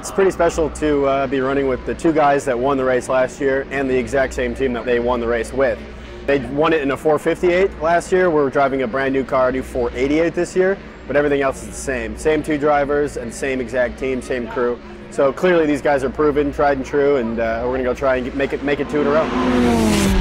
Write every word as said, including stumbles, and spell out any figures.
It's pretty special to uh, be running with the two guys that won the race last year and the exact same team that they won the race with. They won it in a four fifty-eight last year. We're driving a brand new car, a new four eighty-eight this year, but everything else is the same. Same two drivers and same exact team, same crew. So clearly these guys are proven, tried and true, and uh, we're going to go try and make it, make it two in a row.